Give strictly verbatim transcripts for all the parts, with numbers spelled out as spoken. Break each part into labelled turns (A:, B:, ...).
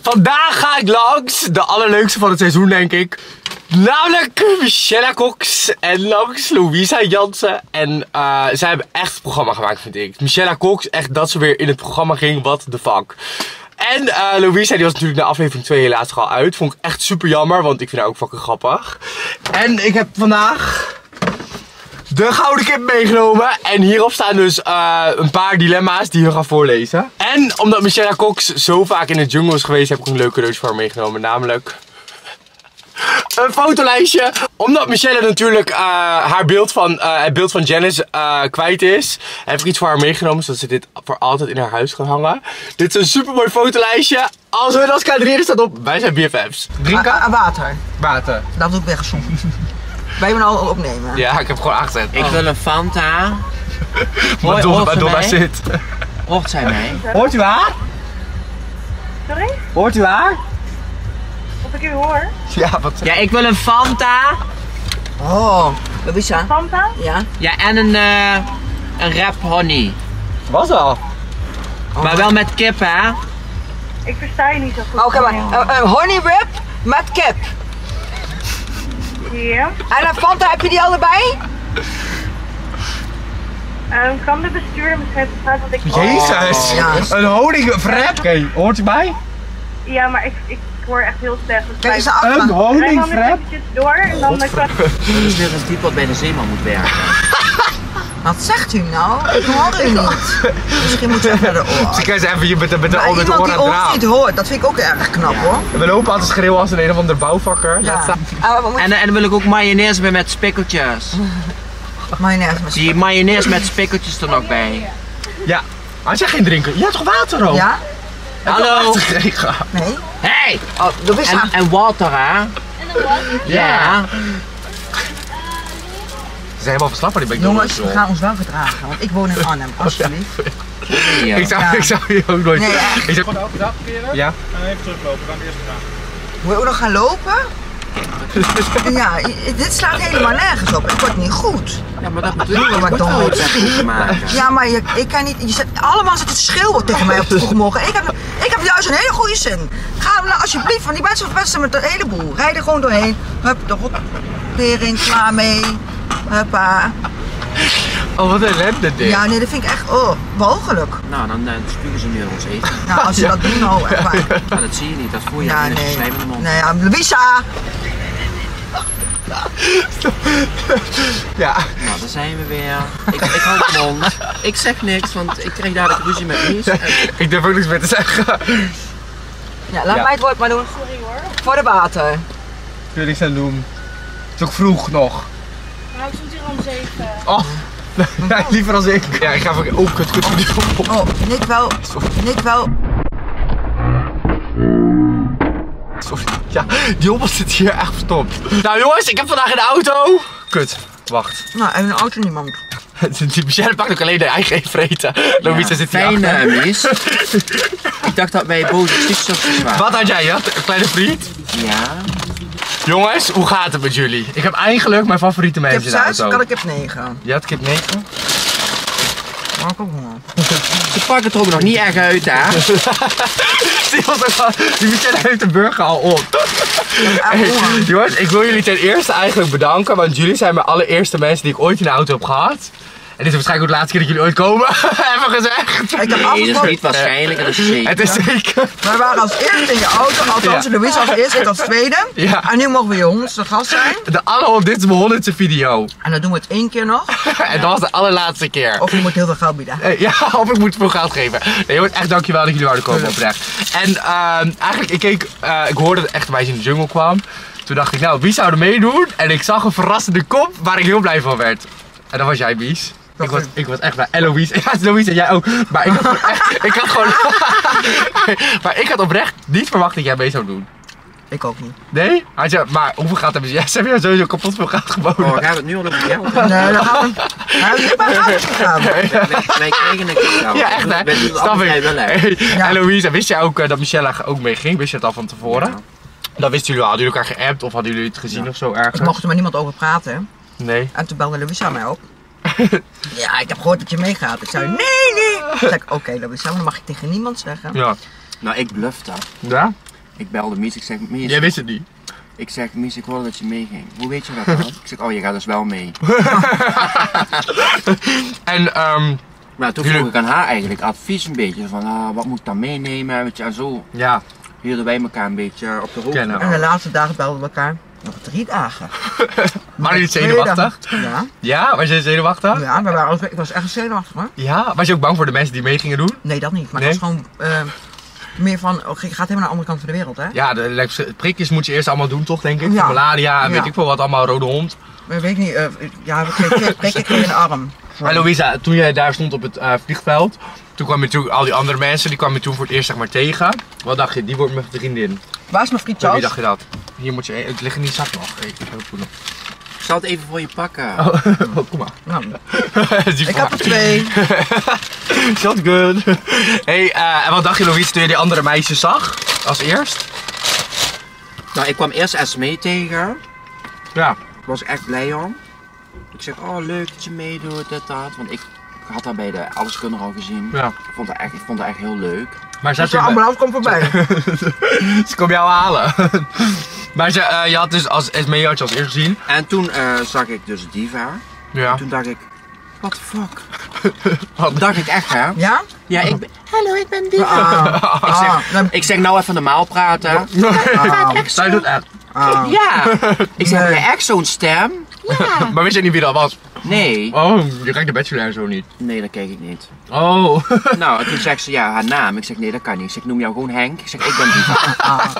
A: vandaag ga ik langs de allerleukste van het seizoen, denk ik. Namelijk Michelle Cox en langs Louisa Jansen. En uh, zij hebben echt het programma gemaakt, vind ik. Michelle Cox, echt dat ze weer in het programma ging, what the fuck. En uh, Louisa, die was natuurlijk na aflevering twee helaas al uit. Vond ik echt super jammer, want ik vind haar ook fucking grappig. En ik heb vandaag de gouden kip meegenomen. En hierop staan dus uh, een paar dilemma's die we gaan voorlezen. En omdat Michelle Cox zo vaak in de jungle is geweest, heb ik een leuk cadeautje voor haar meegenomen. Namelijk een fotolijstje. Omdat Michelle natuurlijk uh, haar beeld van, uh, het beeld van Janice uh, kwijt is, heb ik iets voor haar meegenomen, zodat ze dit voor altijd in haar huis kan hangen. Dit is een super mooi fotolijstje. Als we als kadreren staat op, wij zijn B F F's. Drinken?
B: Uh, uh, water.
A: Water.
B: Dat doe ik weggezond. Wij hebben al opnemen.
A: Ja, ik heb gewoon aangezet.
C: Ik wil een Fanta.
A: Madonna, Madonna zit.
C: Hoort zij mij?
A: Hoort u haar?
D: Sorry?
A: Hoort u haar?
D: Of ik u hoor?
A: Ja, wat?
C: Ja, ik wil een Fanta.
B: Oh, Louisa.
D: Fanta?
B: Ja.
C: Ja, en een, uh, een wrap honey.
A: Was al.
B: Oh.
C: Maar wel met kip, hè?
D: Ik versta je niet zo goed.
B: Oké, maar een uh, honey wrap met kip.
D: Ja.
B: En een Fanta, heb je die allebei?
D: Um, kan de bestuurder misschien even praten wat ik...
A: Jezus!
B: Oh, ja.
A: Een honingwrap. Oké, okay, hoort u mij?
D: Ja, maar ik, ik hoor echt heel slecht. Dus
B: Kijk eens
D: wij-
B: naar
A: Een
B: achteren.
D: wij gaan
A: honingwrap?
D: eventjes door en dan... kan-
C: Dat is weer een type wat bij de zeeman moet werken.
B: Wat zegt u nou? Ik hoor u niet. Misschien moet je even naar de oor.
A: Zie eens even hier met de, met de,
B: Maar
A: met de
B: iemand
A: oor
B: die
A: aan het
B: ons
A: raam.
B: niet hoort, dat vind ik ook erg knap hoor.
A: We lopen altijd schreeuwen als een een of ander bouwvakker.
B: Ja.
A: Laat staan.
B: Uh, we moeten
C: En, en dan wil ik ook mayonaise bij met spikkeltjes.
B: mayonaise met
C: Die mayonaise met spikkeltjes er nog bij.
A: Ja. Had jij geen drinken? Je hebt toch water ook?
B: Ja?
C: Hallo?
B: Nee?
C: Hey!
B: Oh, Louisa.
C: En, en water, hè?
D: En dan wat?
C: Ja.
A: Ze zijn helemaal verslapt van die
B: Jongens,
A: McDonald's.
B: we gaan ons wel gedragen, want ik woon in Arnhem, alsjeblieft.
C: Hier.
A: Ik zou,
B: Ja.
A: ik zou hier ook nooit...
B: Nee, echt.
A: Ik zou...
E: Gewoon elke dag parkeren
A: Ja?
E: en even teruglopen. We gaan de eerste vraag.
B: Moet je ook nog gaan lopen? Ja, i- dit slaat helemaal nergens op. Het wordt niet goed.
C: Ja, maar dat bedoel ik.
B: Maar
C: Ik moet
B: dan-
C: wel iets goed te maken.
B: Ja, maar je, ik kan niet. Je zit allemaal zitten te schreeuwen tegen mij op de vroege morgen. Ik heb, ik heb juist een hele goede zin. Ga nou alsjeblieft, want die mensen verpesten met een heleboel. Rijd er gewoon doorheen. Hup, erop. Tering, klaar mee. Huppa.
A: Oh, wat een ellende dit.
B: Ja, nee, dat vind ik echt, oh, walgelijk.
C: Nou, dan uh, spugen ze nu ons eten.
B: Nou, als ze dat doen, nou, echt waar.
C: Ja, dat zie je niet. Dat voel je
B: Ja,
C: in de
B: nee.
C: slijm in de mond.
B: Nee, ja, Louisa!
A: Ja.
C: Nou, daar zijn we weer. Ik, ik hou de mond. Ik zeg niks, want ik kreeg dadelijk ruzie met Mies.
A: Ik durf ook niks meer te zeggen.
B: Ja, laat
A: Ja.
B: mij het woord maar doen.
D: Sorry hoor.
B: Voor de water.
A: Ik wil niks aan doen. Het is ook vroeg nog.
D: Nou, ik stond hier om zeven.
A: Oh. Ja, liever als ik. Ja, ik ga even... Oh, kut, kut, kut.
B: Oh, Nick wel. Nick wel.
A: Sorry. Ja, die hobbel zit hier echt verstopt. Nou jongens, ik heb vandaag in de auto... Kut, wacht.
B: Nou, en een auto niemand.
A: Die Michelle pakt ook alleen de eigen eten. Louisa zit hier
C: Fijn,
A: achter.
C: uh, Mies. Ik dacht dat wij boze stiefzusjes waren.
A: Wat had jij? Je had een kleine vriend?
C: Ja.
A: Jongens, hoe gaat het met jullie? Ik heb eigenlijk mijn favoriete
B: Ik heb
A: mensen in de
B: zes,
A: auto.
B: kan ik heb negen.
A: Je had kip negen?
B: Maar ik ook honger.
C: Ze pakken het er ook nog niet echt uit, hè?
A: Die, was ook al- die Michelle heeft de burger al op. Hey, jongens, ik wil jullie ten eerste eigenlijk bedanken, want jullie zijn mijn allereerste mensen die ik ooit in de auto heb gehad. En dit is waarschijnlijk ook de laatste keer dat jullie ooit komen, even gezegd.
B: Ik heb
C: Nee, dat is
B: afgesproken.
C: niet waarschijnlijk, dat is zeker.
A: Het is zeker.
B: Wij waren als eerste in je auto, althans
A: Ja.
B: Louise als eerste, ik als tweede.
A: Ja.
B: En nu mogen we je honderdste gast zijn.
A: De allerhond, dit is mijn honderdste video.
B: En dan doen we het één keer nog.
A: En dat was de allerlaatste keer.
B: Of je moet heel veel geld bieden.
A: Eh, Ja, of ik moet veel geld geven. Nee jongens, echt dankjewel dat jullie wouden komen oprecht. En ehm, eigenlijk, ik keek, eh, ik hoorde dat echt een meisje in de jungle kwam. Toen dacht ik, nou, wie zou er meedoen? En ik zag een verrassende kop waar ik heel blij van werd. En dat was jij, Bies. Ik was, ik was echt blij. En Louise. Ja, Louise en jij ook. Maar ik had, echt, ik had gewoon... maar ik had oprecht niet verwacht dat jij mee zou doen.
B: Ik ook niet.
A: Nee? Had je, maar hoeveel gaat hebben ze? Ja, ze hebben jou sowieso kapot veel geld geboden.
C: Oh, gaat het nu al over geld?
B: Nee, dan gaan we. Nou, ik ben gratis gegaan.
C: Wij, wij krijgen niks geld.
A: Ja, echt hè?
C: Wij doen het
A: Snap
C: allemaal
A: ik.
C: vrijwillig.
A: Hey,
B: Ja.
A: En Louise, wist jij ook uh, dat Michelle ook mee ging? Wist je het al van tevoren?
C: Ja.
A: Dat wisten jullie al. Hadden jullie elkaar geappt of hadden jullie het gezien
C: Ja.
A: of zo ergens?
B: Ik mocht er maar niemand over praten. Hè.
A: Nee.
B: En toen belde Louisa mij op. Ja, ik heb gehoord dat je meegaat. Ik zei, nee, nee. Toen zei ik, oké Louisa, maar dan mag ik tegen niemand zeggen.
A: Ja.
C: Nou, ik blufte.
A: Ja?
C: Ik belde Mies, ik zeg, Mies,
A: Jij wist het niet.
C: ik zeg, Mies, ik hoorde dat je meeging. Hoe weet je dat dan? Ik zeg, oh, je gaat dus wel mee.
A: En ehm
C: Maar toen
A: Jullie-
C: vroeg ik aan haar eigenlijk advies een beetje van, ah, wat moet ik dan meenemen? Weet je, en zo
A: ja,
C: hielden wij elkaar een beetje op de hoogte.
A: Kennen.
B: En de laatste dagen belden we elkaar. Nog drie dagen.
A: waren jullie zenuwachtig?
B: Ja.
A: Ja, was je zenuwachtig?
B: Ja, we waren, ik was echt zenuwachtig hoor.
A: Ja, was je ook bang voor de mensen die mee gingen doen?
B: Nee, dat niet. Maar
A: Nee?
B: het was gewoon eh, meer van, oh, je gaat helemaal naar de andere kant van de wereld hè.
A: Ja, de de prikjes moet je eerst allemaal doen toch, denk ik?
B: Ja.
A: Voor malaria en weet
B: Ja.
A: ik veel wat allemaal, rode hond.
B: Maar weet ik niet, uh, ja, we kregen prikken kreeg in de arm.
A: En Louisa, toen jij daar stond op het uh, vliegveld, toen kwam je natuurlijk al die andere mensen, die kwam je toen voor het eerst zeg maar tegen. Wat dacht je, die wordt mijn vriendin?
B: Waar is mijn friet
A: Wie
B: Charles?
A: dacht je dat? Hier moet je, het ligt in die zak nog. Hey, ik heb het nog.
C: Ik zal het even voor je pakken.
A: Oh, oh, kom maar.
B: Nou,
A: Die
B: ik heb er twee.
A: Shot good. Hey, uh, en wat dacht je Louise toen je die andere meisjes zag? Als eerst?
C: Nou, ik kwam eerst Esmee tegen.
A: Ja.
C: Daar was ik echt blij om. Ik zeg, oh leuk dat je meedoet, dit, dat. Want ik had haar bij de Alleskundige al gezien.
A: Ja.
C: Ik vond haar echt, ik vond haar echt heel leuk.
A: Maar zat
B: De
A: je...
B: ambulance komt voorbij.
A: Ze kom jou halen. Maar ze, uh, je had dus als Esmee had je als eerst gezien.
C: En toen uh, zag ik dus Diva.
A: Ja.
C: En toen dacht ik, what the fuck?
A: Wat?
C: Dacht ik echt hè?
B: Ja?
C: Ja, ik ben... Hallo, ik ben Diva.
B: Ah,
C: Ik
B: ah,
C: zeg,
B: dan-
C: ik zeg nou even normaal praten.
B: ah,
A: Zij doet echt.
B: ah.
C: Ja. Ik zeg,
B: Nee.
C: heb jij echt zo'n stem?
A: Maar wist je niet wie dat was?
C: Nee.
A: Oh, je kijkt de Bachelor en zo niet.
C: Nee, dat kijk ik niet.
A: Oh.
C: Nou, en toen zegt ze, ja, haar naam. Ik zeg, nee, dat kan niet. Ik zeg, noem jou gewoon Henk. Ik zeg, ik ben Diva.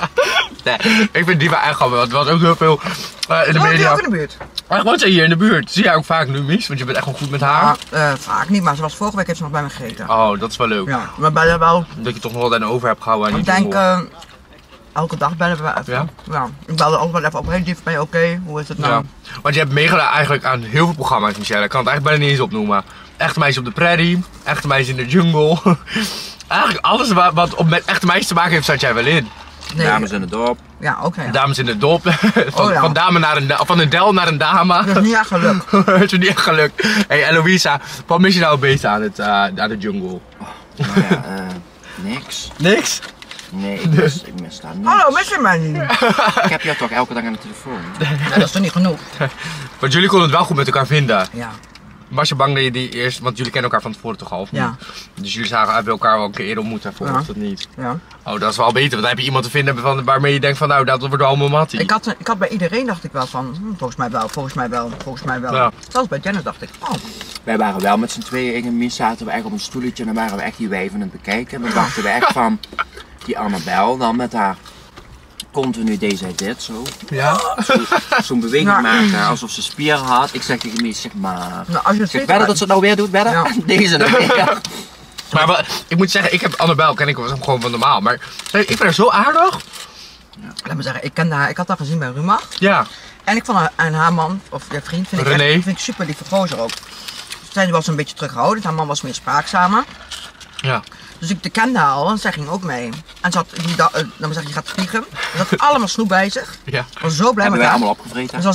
A: Nee, ik vind Diva echt grappig. Het was ook heel veel uh, in de
B: Woont die
A: media.
B: ook in de buurt?
A: Echt, woont zij hier in de buurt? Zie jij ook vaak nu, Mies? Want je bent echt wel goed met haar.
B: Ah, eh, vaak niet, maar ze was vorige week heeft ze nog bij me gegeten.
A: Oh, dat is wel leuk.
B: Ja, maar bellen wel.
A: Dat je toch nog wat aan over hebt gehouden aan
B: Ik
A: die
B: denk,
A: jingle.
B: eh, elke dag bellen we even.
A: Ja?
B: Ja. Ik belde ook wel even op, hey Div, ben je oké? Hoe is het nou?
A: Ja. Want je hebt meegedaan eigenlijk aan heel veel programma's, Michelle. Ik kan het eigenlijk bijna niet eens opnoemen. Echte meisjes op de prairie, echte meisjes in de jungle. Eigenlijk alles wat, wat op met echte meisjes te maken heeft, zat jij wel in.
B: Nee,
C: Dames in het dorp.
B: ja, oké. ja.
A: Dames in de dop. Van,
B: Oh ja.
A: van, dame naar een, da- van een del naar een dame.
B: Dat is niet echt gelukt.
A: Het is niet echt gelukt. Hey, en Louisa, wat mis je nou het meeste aan, het, uh, aan de jungle?
C: Nou ja, eh, niks.
A: Niks?
C: Nee, ik mis, ik mis daar niks.
B: Hallo, mis je mij niet?
C: Ik heb jou toch elke dag aan de telefoon?
B: Ja, dat is toch niet genoeg?
A: Want jullie konden het wel goed met elkaar vinden.
B: Ja.
A: Was je bang dat je die eerst, want jullie kennen elkaar van tevoren toch al? Of
B: Ja.
A: niet? Dus jullie zagen hebben elkaar wel een keer eerder ontmoet daarvoor,
B: Ja.
A: of dat niet?
B: Ja.
A: Oh, dat is wel beter, want dan heb je iemand te vinden van, waarmee je denkt van nou, dat wordt wel allemaal mattie.
B: Ik had, ik had bij iedereen dacht ik wel van, hm, volgens mij wel, volgens mij wel, volgens mij wel.
A: Ja.
B: Zelfs bij Janice dacht ik, oh,
C: Wij waren wel met z'n tweeën, ik en Mies zaten we echt op een stoeltje en dan waren we echt die wijven aan het bekijken. En dan dachten we echt van, die Annabel dan met haar continu deed zij dit zo.
A: Ja?
C: Zo'n beweging
B: Ja.
C: maken alsof ze spieren had. Ik zeg tegen Mies, zeg maar.
B: nou als je het
C: Ik zeg,
B: ziet,
C: wedden dat ze het nou weer doet, wedden?
B: Ja.
C: Deze nou weer.
A: Maar wat- ik moet zeggen, ik heb Annabel, ken ik was hem gewoon van normaal, maar hey, ik vind haar zo aardig.
B: laat me zeggen, ik kende haar, ik had haar gezien bij Rumach.
A: Ja.
B: En ik vond haar, en haar man, of haar vriend, vind ik,
A: René.
B: echt, vind ik super lieve gozer ook. Zij was een beetje terughoudend, haar man was meer spraakzamer.
A: Ja.
B: Dus ik kende haar al en zij ging ook mee. En ze had, die, da- eh, laat me zeggen, je gaat vliegen. Ze had allemaal snoep bij zich.
A: Ja.
B: Ik was zo blij
C: Hebben
B: met
C: wij
B: haar.
C: allemaal opgevreten.
B: Ze was,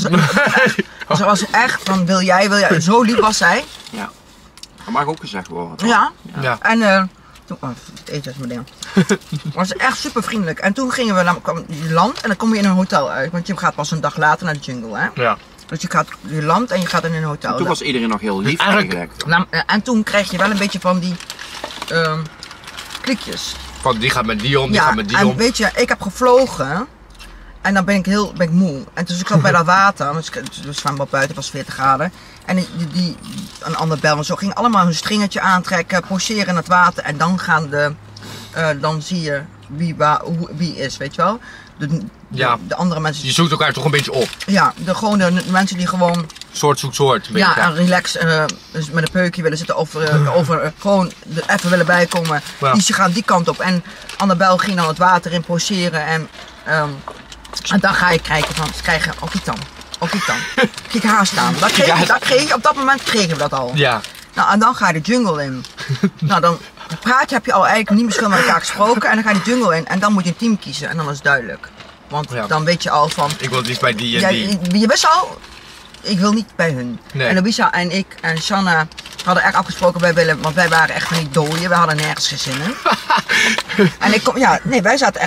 B: ze was echt van, wil jij, wil jij. Zo lief was zij.
C: Ja. Dat mag ook gezegd worden. toch?
B: Ja.
A: Ja.
B: En eh toen, oh, het eten is mijn ding. Was echt super vriendelijk. En toen gingen we naar kwam je land en dan kom je in een hotel uit. Want je gaat pas een dag later naar de jungle, hè.
A: Ja.
B: Dus je gaat je land en je gaat in een hotel.
C: Toen was iedereen nog heel lief
A: eigenlijk-
C: eigenlijk.
B: Nou, en toen kreeg je wel een beetje van die ehm klikjes.
A: Van die gaat met die om, die
B: Ja,
A: gaat met die
B: en
A: om.
B: weet je, ik heb gevlogen en dan ben ik heel ben ik moe. En dus ik zat bij dat water, dus ik- we zwemmen buiten, het was veertig graden. En die, die, die een ander bel en zo ging allemaal hun stringetje aantrekken, poseren in het water en dan gaan de, eh, dan zie je wie, waar, hoe, wie is, weet je wel. De, de,
A: Ja.
B: de andere mensen,
A: Je zoekt elkaar toch een beetje op.
B: ja, de, gewoon de mensen die gewoon
A: Soort zoekt soort. Een
B: ja,
A: beetje.
B: en relax eh, dus met een peukje willen zitten of eh, over eh, gewoon er even willen bijkomen.
A: Ja.
B: Die ze gaan die kant op. En Annabel ging dan het water in poseren en, ehm, en dan ga je kijken van, ze krijgen ook die dan. Ook die dan. Kijk haar staan. Dat kreeg, je, dat kreeg je, op dat moment kregen we dat al.
A: Ja.
B: Nou, en dan ga je de jungle in. Nou, dan praat je, heb je al eigenlijk niet misschien met elkaar gesproken en dan ga je de jungle in en dan moet je een team kiezen en dan is het duidelijk. Want
A: Ja.
B: dan weet je al van,
A: Ik wil het liefst bij die en
B: ja,
A: die.
B: je, je wist al, ik wil niet bij hun.
A: Nee.
B: En Louisa en ik en Shanna hadden echt afgesproken, wij willen, want wij waren echt van die dooien, we hadden nergens geen zin in. En ik kom, ja, nee, wij zaten echt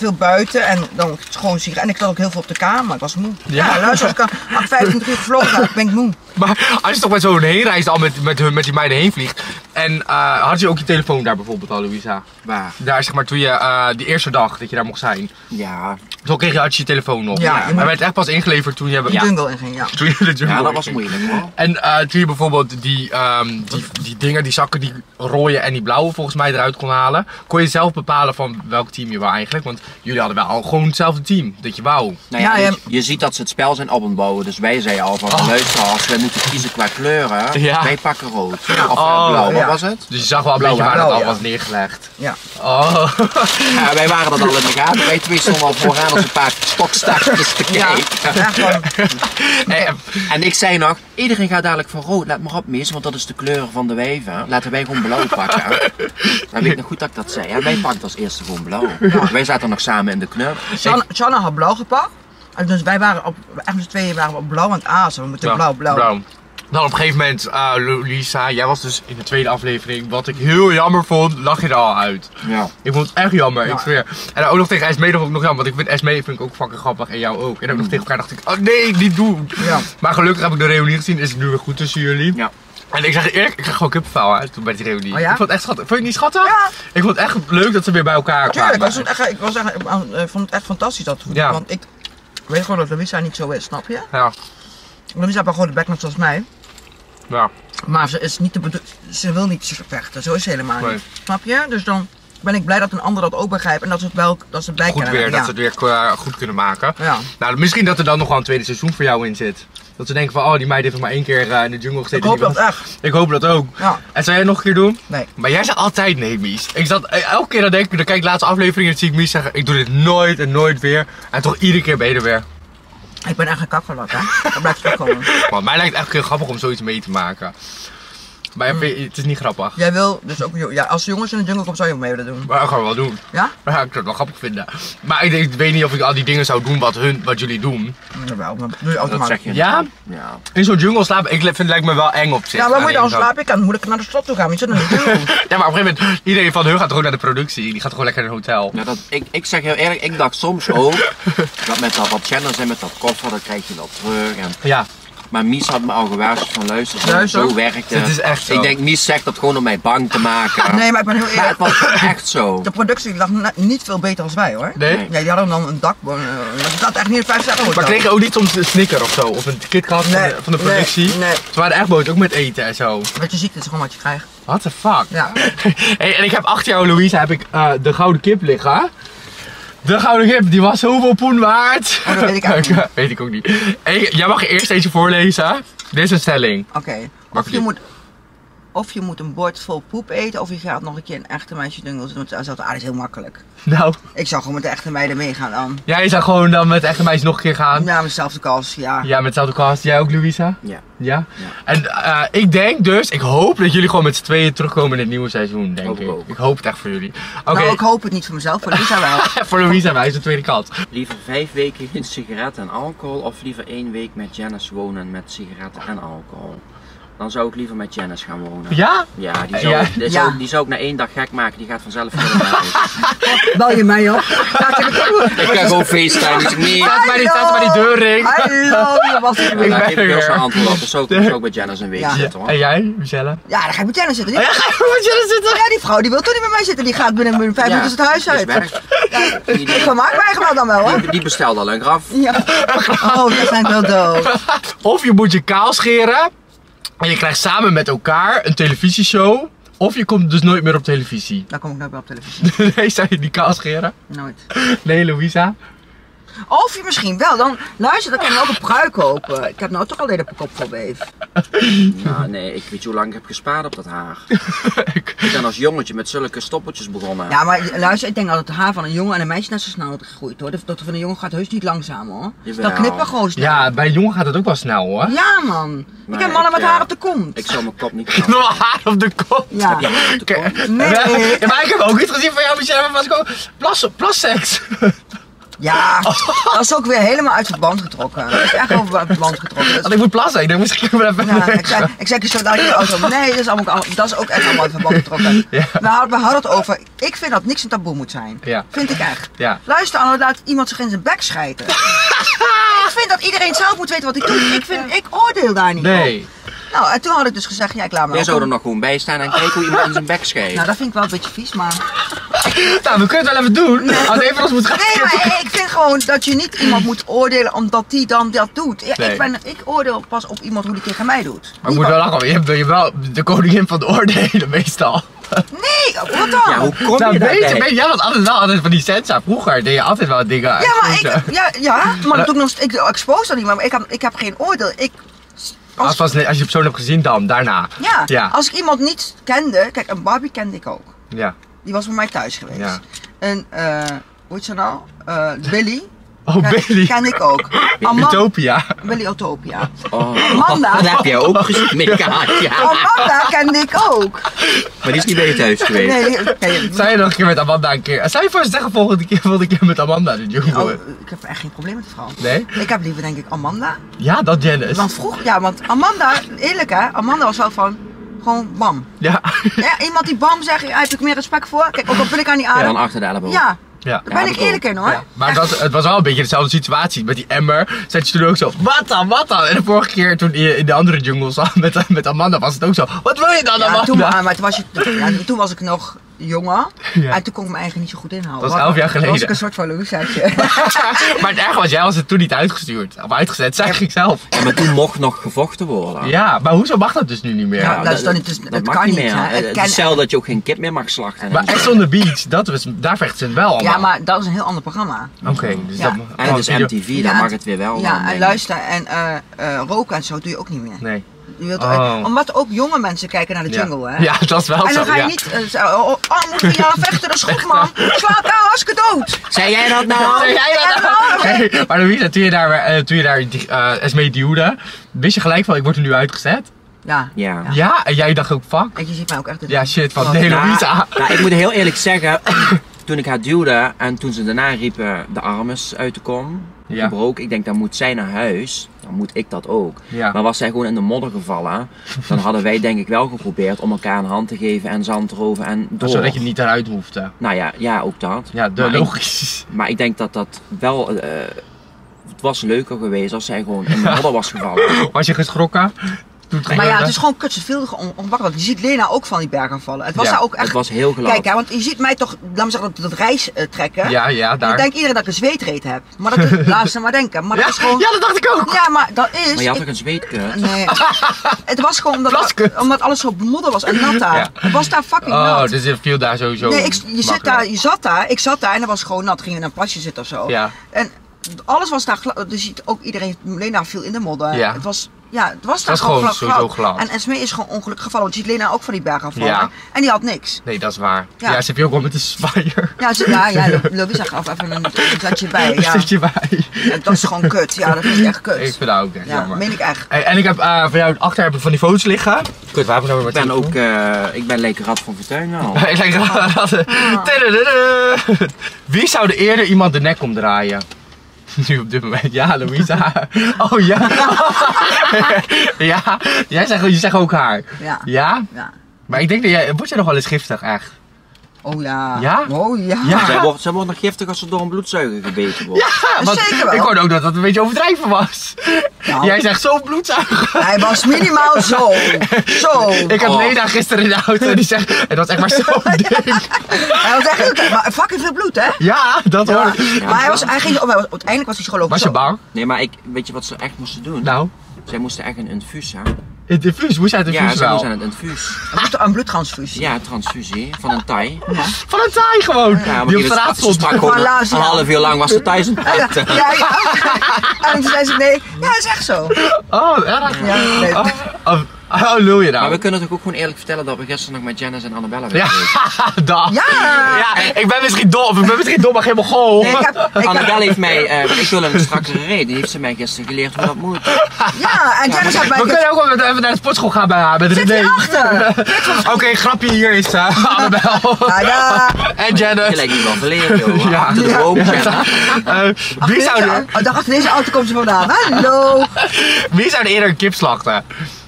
B: veel buiten en dan gewoon sigaretten. En ik zat ook heel veel op de kamer, ik was moe.
A: Ja.
B: Ja, luister, als ik aan vijfentwintig uur gevlogen heb, ben ik moe.
A: Maar als je toch met zo'n heenreis al met, met, hun- met die meiden heen vliegt. En uh, had je ook je telefoon daar bijvoorbeeld al, Louisa?
C: Waar?
A: Daar zeg maar toen je, uh, die eerste dag dat je daar mocht zijn.
C: Ja.
A: Toen kreeg je, had je je telefoon nog.
B: Ja, je
A: Maar
B: moet-
A: werd echt pas ingeleverd toen je...
B: De
A: Ja.
B: jungle inging, ja.
A: Toen je de jungle
C: Ja, dat was
A: inging.
C: moeilijk hoor.
A: En uh, toen je bijvoorbeeld die, um, die, die dingen, die zakken, die rode en die blauwe volgens mij eruit kon halen. Kon je zelf bepalen van welk team je wou eigenlijk. Want jullie hadden wel gewoon hetzelfde team, dat je wou.
C: Nou ja,
B: Ja,
C: je,
B: ja.
C: je ziet dat ze het spel zijn op aan het bouwen. Dus wij zeiden al van,
A: Oh.
C: luister, als we moeten kiezen qua kleuren,
A: Ja.
C: wij pakken rood. Of
A: Oh,
C: eh, blauw, wat
B: ja.
C: was het?
A: Dus je zag wel een
C: Blauw,
A: beetje waar
B: blauw,
A: dat al
B: ja.
A: was neergelegd.
B: Ja.
A: Oh.
C: Ja, wij waren dat al in de gaten. Wij twee stonden al vooraan als een paar stokstakjes te
B: Ja,
C: kijken.
B: echt gewoon.
A: Hey,
C: En ik zei nog, iedereen gaat dadelijk voor rood. Let maar op, mis, want dat is de kleur van de wijven. Laten wij gewoon blauw pakken. Dan weet ik nog goed dat ik dat zei. Ja, wij pakten als eerste gewoon blauw. Wij zaten nog samen in de club.
B: Shanna, Shanna had blauw gepakt. En dus wij waren op, echt met z'n tweeën waren we op blauw aan het azen. We moeten
A: Ja,
B: blauw, blauw.
A: Dan op een gegeven moment, uh, Lisa, jij was dus in de tweede aflevering. Wat ik heel jammer vond, lag je er al uit.
C: Ja.
A: Ik vond het echt jammer,
B: Ja.
A: ik zweer. En dan ook nog tegen Esmee vond ik nog jammer, want ik vind Esmee vind ik ook fucking grappig en jou ook. En ook nog tegen elkaar dacht ik, oh nee, niet doen.
B: Ja.
A: Maar gelukkig heb ik de reunie gezien, is het nu weer goed tussen jullie.
C: Ja.
A: En ik zeg je eerlijk, ik kreeg gewoon kippenvel hè, toen bij die reunie.
B: Oh ja?
A: Ik vond het echt schattig. Vond je het niet schattig?
B: Ja.
A: Ik vond het echt leuk dat ze weer bij elkaar
B: Tuurlijk,
A: kwamen.
B: ik, was het echt, ik, was echt, ik eh, vond het echt fantastisch dat het
A: Ja.
B: Want ik weet gewoon dat Louisa niet zo is, snap je?
A: Ja,
B: Louisa heeft gewoon de bek net zoals mij.
A: ja.
B: Maar ze is niet de bedo- ze wil niet vechten, zo is ze helemaal
A: Nee.
B: niet. Snap je? Dus dan ben ik blij dat een ander dat ook begrijpt en dat ze het wel dat ze het blij
A: Goed
B: kunnen
A: weer,
B: hebben.
A: dat ze het weer uh, goed kunnen maken.
B: Ja.
A: Nou, misschien dat er dan nog wel een tweede seizoen voor jou in zit. Dat ze denken van, oh die meid heeft nog maar één keer uh, in de jungle gezeten.
B: Ik hoop
A: Die
B: dat
A: was-
B: echt.
A: Ik hoop dat ook.
B: Ja.
A: En zou jij nog een keer doen?
B: Nee.
A: Maar jij zegt altijd nee, Mies. Ik zat, eh, elke keer dan denk ik, dan kijk ik de laatste aflevering en dan zie ik Mies zeggen, ik doe dit nooit en nooit weer. En toch iedere keer ben je er weer.
B: Ik ben echt een kakkerlak, hè? Dat blijft terugkomen.
A: Want mij lijkt het echt heel grappig om zoiets mee te maken. Maar
B: Mm.
A: het is niet grappig.
B: Jij wil dus ook, ja, als de jongens in de jungle komen, zou je ook mee willen doen.
A: Maar ik ga het wel doen.
B: Ja?
A: Ja, ik zou het wel grappig vinden. Maar ik, denk- ik weet niet of ik al die dingen zou doen wat, hun, wat jullie doen.
B: Jawel, maar doe je
C: Dat
B: automatisch.
C: zeg je.
A: Ja?
C: Ja.
A: In zo'n jungle slapen, ik vind het lijkt me wel eng op zich.
B: Ja, waar moet je dan
A: Alleen zo.
B: slapen? Ik kan moeilijk naar de stad toe gaan, maar je zit in de jungle.
A: Ja, maar op een gegeven moment, iedereen van hun gaat gewoon naar de productie. Die gaat gewoon lekker naar een hotel.
C: Ja, dat, ik, ik zeg heel eerlijk, ik dacht soms ook dat met dat wat channels en met dat koffer, dan krijg je dat terug. En,
A: Ja.
C: maar Mies had me al gewaarschuwd van luister, zo,
B: Luister.
C: zo werkt het.
A: Het is echt zo.
C: Ik denk, Mies zegt dat gewoon om mij bang te maken.
B: Nee, maar ik ben heel
C: Maar
B: eerlijk.
C: het was gewoon echt zo.
B: De productie lag ne- niet veel beter als wij, hoor.
A: Nee?
C: Nee.
B: Ja, die hadden dan een dak. Uh, dat staat echt niet in vijf sterren hotel.
A: Maar kreeg je ook niet soms een snicker of zo? Of een KitKat van,
B: Nee,
A: de, van de
B: nee,
A: productie?
B: nee.
A: Ze waren echt boos, ook met eten en zo.
B: Wat je ziet, is gewoon wat je krijgt.
A: What the fuck?
B: Ja.
A: Hey, en ik heb achter jou, Louisa, heb ik uh, de gouden kip liggen. De gouden kip, die was zoveel poen waard.
B: Oh, dat weet ik eigenlijk niet.
A: Weet ik ook niet. Hey, jij mag eerst eentje voorlezen. Dit is een stelling.
B: Oké.
A: Mag
B: Of
A: ik
B: je
A: die?
B: moet... Of je moet een bord vol poep eten, of je gaat nog een keer een echte meisje jungle doen. Dat is altijd heel makkelijk.
A: Nou,
B: Ik zou gewoon met de echte meiden meegaan dan.
A: jij zou gewoon dan met echte meisjes nog een keer gaan.
B: Ja, met dezelfde kast, ja.
A: Ja, met dezelfde cast. Jij ook, Louisa?
C: Ja.
A: Ja? En uh, ik denk dus, ik hoop dat jullie gewoon met z'n tweeën terugkomen in het nieuwe seizoen, denk
C: Hoop ik
A: ik.
C: ook.
A: Ik hoop het echt voor jullie. Oké,
B: Nou, ik hoop het niet voor mezelf, voor Lisa wel.
A: voor Louisa, wij is de tweede kant.
C: Liever vijf weken geen sigaretten en alcohol of liever één week met Janice wonen met sigaretten en alcohol? Dan zou ik liever met Janice gaan wonen.
A: Ja?
C: Ja, die zou,
A: Ja.
C: Die,
B: Ja.
C: zou, die zou ik na één dag gek maken, die gaat vanzelf verder naar huis.
B: Bel je mij op? Laat ik het doen.
C: Ik ga gewoon facetime, dus ik nee.
A: Staat bij die, staat bij die deurring.
B: Hallo, je was ik
A: Ik
B: weer.
C: Daar
A: ben
C: geef ik
A: er
C: dus
A: weer.
C: een antwoord op, dus zou ik, dus zou ik bij Janice een week
B: Ja.
C: zitten hoor.
A: En jij, Michelle?
B: Ja, dan ga ik met Jenna zitten. Die,
A: Ja, ga je met jullie zitten?
B: ja, die vrouw die wil toch niet met mij zitten. Die gaat binnen binnen vijf
C: Ja,
B: minuten het huis
C: dus
B: uit.
C: werkt. Die,
B: Ik
C: die,
B: vermaak mij gewoon dan wel, hoor.
C: die, die bestelt al een graf.
B: Ja. Oh, we zijn wel dood.
A: Of je moet je kaal scheren en je krijgt samen met elkaar een televisieshow. Of je komt dus nooit meer op televisie.
B: Daar kom ik nooit meer op televisie.
A: Nee, zou je die kaal scheren?
B: Nooit.
A: Nee, Louisa?
B: Of je misschien wel. Dan luister, dan kan je ook een pruik kopen. Ik heb nou toch alleen op een kop vol beef.
C: Ja, nee, ik weet hoe lang ik heb gespaard op dat haar.
A: Ik-
C: Ik ben als jongetje met zulke stoppeltjes begonnen.
B: Ja, maar luister, ik denk dat het haar van een jongen en een meisje net zo snel groeit, hoor. Dat van een jongen gaat heus niet langzaam, hoor.
C: Jawel.
B: Dat knipt wel gewoon snel.
A: Ja, bij een jongen gaat het ook wel snel hoor.
B: Ja, man. Ik
C: Nee,
B: heb mannen
C: ik,
B: met haar
C: ja,
B: op de kont.
C: Ik zou mijn kop niet knappen.
A: Nog haar op de kop.
B: Ja.
C: Ja, op de kont.
B: Nee.
A: Ja, maar ik heb ook iets gezien van jou, Michelle. Was ik ook plas, plasseks.
B: Ja, dat is ook weer helemaal uit verband getrokken. Dat is echt over verband getrokken. Dat
A: Want ik moet plassen, ik denk misschien wel even...
B: Ja, ik zei, ik zei zo dadelijk in de auto, nee, dat is, allemaal, dat is ook echt allemaal uit verband getrokken.
A: Ja.
B: We, hadden, we hadden het over, ik vind dat niks een taboe moet zijn.
A: Ja.
B: Vind ik echt.
A: Ja.
B: Luister, Anno, laat iemand zich in zijn bek schijten. Ik vind dat iedereen zelf moet weten wat hij doet. Ik, vind, ik oordeel daar niet
A: Nee.
B: op. Nou, en toen had ik dus gezegd, ja, ik laat me
C: Jij
B: ook
C: zou er
B: een-
C: nog gewoon bij staan en kijken hoe iemand in zijn bek scheidt.
B: Nou, dat vind ik wel een beetje vies, maar...
A: Nou, we kunnen het wel even doen. Als een van ons moet gaan.
B: Nee, maar ik vind gewoon dat je niet iemand moet oordelen omdat die dan dat doet. Ja,
A: Nee.
B: ik, ben, ik oordeel pas op iemand hoe die tegen mij doet.
A: Maar ik moet wel lachen, je hebt je hebt wel de koningin van de oordelen meestal.
B: Nee, wat dan?
C: Ja, hoe kom
A: Nou,
C: je
A: weet je,
C: daarbij?
A: weet je, jij was altijd wel altijd van die sensa. Vroeger deed je altijd wel dingen uit.
B: Ja, maar ik, ja, ja, maar dat doe ik nog steeds. Ik expose dat niet, maar ik heb, ik heb geen oordeel. Ik,
A: Als,
B: als,
A: als, als je de persoon hebt gezien dan, daarna.
B: ja,
A: Ja.
B: als ik iemand niet kende, kijk, een Barbie kende ik ook.
A: Ja.
B: Die was bij mij thuis geweest.
A: Ja.
B: En, eh, hoe heet ze nou? Eh, Billy.
A: Oh,
B: ken,
A: Billy.
B: Ken ik ook. Ama-
A: Utopia.
B: Billy Utopia.
C: Oh,
B: Amanda.
C: dat heb jij ook gezien, Mika. Ja.
B: Amanda kende ik ook.
C: Maar die is niet bij je thuis geweest.
B: Nee, nee,
A: Zou je nog een keer met Amanda een keer... Zou je voor zeggen volgende keer, volgende keer met Amanda de jungle?
B: oh, ik heb echt geen probleem met de vrouw.
A: Nee?
B: Ik heb liever denk ik Amanda.
A: Ja, dat Janice.
B: Want vroeger, ja, want Amanda, eerlijk hè, Amanda was wel van, gewoon bam.
A: Ja.
B: Ja, iemand die bam zegt, daar heb ik meer respect voor. Kijk, ook al wil ik haar niet
C: Ja, dan
B: aardig.
C: achter de elleboog.
B: Ja,
A: Ja.
B: daar ben
C: Ja,
B: ik
C: dat
B: eerlijk in hoor.
A: Ja, maar het was, het was wel een beetje dezelfde situatie. Met die emmer zat je toen ook zo, wat dan, wat dan? En de vorige keer toen je in de andere jungle zat met, met Amanda was het ook zo, wat wil je dan
B: Ja,
A: Amanda?
B: toen, maar, maar toen, was je, ja, toen was ik nog jonger.
A: Ja.
B: En toen kon ik me eigenlijk niet zo goed inhouden.
A: Dat was
B: Want-
A: elf jaar geleden.
B: Toen was ik een soort van Louisaatje.
A: Maar het erge was, jij was het toen niet uitgestuurd. Of uitgezet, zeg ik zelf.
C: Ja, maar toen mocht nog gevochten worden.
A: Ja, maar hoezo mag dat dus nu niet meer?
B: Ja, dat is dan niet, dus,
C: dat
B: het
C: mag
B: kan
C: niet
B: niet.
C: meer.
B: Hè.
C: Het
B: Het
C: is
B: kan-
C: hetzelfde dat je ook geen kip meer mag slachten.
A: Maar Ex on the Beach, dat was, daar vechten ze het wel allemaal.
B: Ja, maar dat is een heel ander programma.
A: Oké, dus
B: Ja.
A: dat...
C: En het is M T V, dan
B: Ja,
C: mag het weer wel. dan,
B: Ja,
C: denk
B: en
C: ik.
B: luister, en eh eh, roken en zo doe je ook niet meer.
A: Nee.
B: Je wilt,
A: Oh.
B: Omdat ook jonge mensen kijken naar de
A: Ja.
B: jungle, hè?
A: Ja, dat is wel
B: En
A: zo,
B: dan ga je
A: ja.
B: niet eh, zeggen, oh, oh, moeten we ja vechten, dat is goed man. Sla elkaar hartstikke dood.
C: Zei jij dat nou?
A: Zeg jij dat nou? Nee, maar Louisa, toen je daar, eh, toen je daar uh, Esmee duwde, wist je gelijk van, ik word er nu uitgezet?
B: Ja.
C: Ja.
A: Ja, en jij dacht ook, fuck?
B: En je ziet mij ook echt...
A: Ja, shit, van
B: Oh,
A: nee,
C: Nou,
A: Louisa.
C: nou, ik moet heel eerlijk zeggen, toen ik haar duwde en toen ze daarna riepen de arm is uit de kom,
A: Ja.
C: gebroken, ik denk dan moet zij naar huis, dan moet ik dat ook.
A: Ja.
C: Maar was zij gewoon in de modder gevallen, dan hadden wij denk ik wel geprobeerd om elkaar een hand te geven en zand eroven en door.
A: Zodat je niet eruit hoefde.
C: Nou ja, ja ook dat.
A: Ja, de,
C: maar, ik,
A: logisch.
C: maar ik denk dat dat wel, eh, het was leuker geweest als zij gewoon in de modder was gevallen.
A: Was je geschrokken? Toen het
B: Maar ja,
A: gebeurde?
B: het is gewoon kut, ze veel on- ongemakkelijk. Je ziet Lena ook van die berg afvallen. Het was
A: Ja,
B: daar ook echt...
C: Het was heel glad.
B: Kijk, hè, want je ziet mij toch, laat me zeggen, dat, dat reis eh, trekken.
A: Ja, ja,
B: Ik
A: daar.
B: denk iedereen dat ik een zweetreet heb. Maar dat is, laat ze maar denken. Maar
A: Ja,
B: dat is gewoon...
A: ja, dat dacht ik ook.
B: Ja, maar dat is...
C: Maar je had
B: ik-
C: toch een zweetkut?
B: Nee. Het was gewoon omdat,
A: Plaskut.
B: omdat alles zo modder was en nat daar.
A: Ja.
B: Het was daar fucking
A: Oh,
B: nat.
A: dus je viel daar sowieso
B: Nee, ik, je, zit
A: makkelijk.
B: daar, je zat daar, ik zat daar en dat was gewoon nat. Ging in een plasje zitten of zo.
A: Ja.
B: En alles was daar glad. Dus je ziet ook iedereen, Lena viel in de modder.
A: Ja.
B: Het was, ja, het was daar
A: was gewoon
B: glad-
A: sowieso glad.
B: En Esmee is gewoon ongelukkig gevallen. Want je ziet Lena ook van die berg afvallen.
A: Ja.
B: En die had niks.
A: Nee, dat is waar.
B: Ja.
A: Ja, ze heb je ook wel met de zwaaier.
B: Ja, ze, ja, ja Louisa gaf even een, een zetje bij. Ja.
A: Zit je bij.
B: Ja, dat is gewoon kut. Ja, dat vind ik echt
A: Ik
B: kut.
A: vind dat ook echt
B: Ja,
A: jammer.
B: meen ik echt.
A: Hey, en ik heb uh, voor jou achter heb ik van die foto's liggen. Kut, waar hebben we
C: Ik ben ook, eh, ik ben lekker rad van fortuin wel.
A: Ik lijk raden. Wie zou er eerder iemand de nek omdraaien? Nu op dit moment. Ja, Louisa. Oh ja. Ja, jij zegt, je zegt ook haar.
B: Ja.
A: Ja?
B: Ja.
A: Maar ik denk dat jij, word jij nog wel eens giftig, echt?
B: Oh ja.
A: Ja?
B: Oh ja.
A: Ja.
C: Zij wordt, zij wordt nog giftig als ze door een bloedzuiger gebeten wordt.
A: Ja, want
B: zeker wel.
A: ik hoorde ook dat dat een beetje overdrijven was.
B: Nou.
A: Jij zegt zo'n bloedzuiger.
B: Hij was minimaal zo. Zo.
A: Ik had
C: Oh.
A: Lena gisteren in de auto en die zegt, het was echt maar zo'n ding.
B: Hij was echt heel maar fucking veel bloed, hè?
A: Ja, dat
B: Ja.
A: hoor ik.
B: Maar hij was, hij ging, oh, hij was- uiteindelijk was hij geloof ik
A: Was
B: zo.
A: je bang?
C: Nee, maar ik, weet je wat ze echt moesten doen?
A: Nou,
C: Zij moesten echt een infuus hebben.
A: het infuus, moest uit de
C: Ja,
A: infuus
C: zij
A: wel?
C: moesten een infuus.
B: Een bloedtransfusie.
C: Ja, transfusie van een Thai.
A: Van een taai gewoon,
C: Ja, maar
A: die op
C: die
A: straat
C: was- ze
A: stond.
C: sprak gewoon
B: Van Laas,
C: een
B: ja.
C: half uur lang was de Thais een
B: Ja, ja,
C: tijd.
B: ja, ja. En toen zei ze nee. Ja, dat is echt zo.
A: Oh, erg.
B: Ja, nee.
A: Oh, oh, Oh, lul je nou?
C: Maar we kunnen toch ook gewoon eerlijk vertellen dat we gisteren nog met Janice en Annabella hebben
A: Ja,
C: gekeken.
A: dag.
B: Ja!
A: Ja, ik ben misschien dom, ik ben misschien dom, maar geen mogol.
B: Nee, ik heb, ik heb-
C: Annabella heeft mij, eh, want ik wil een strakkere reden, die heeft ze mij gisteren geleerd hoe dat moet.
B: ja, en Janice had mij...
A: We kunnen ook wel met- even naar de sportschool gaan bij haar, met
B: Zit
A: René.
B: hierachter!
A: Oké, grapje, hier is uh, Annabel.
B: Tada!
A: En
C: Je
A: Janice.
C: lijkt niet wel verleden, joh.
A: Ja.
C: Achter de
B: Ja.
C: boom, Janice.
A: Uh, wie, zou
B: Deze,
A: de,
B: oh, dacht, achter deze auto komt ze vandaan. Hallo!
A: wie zou er eerder een kip slachten?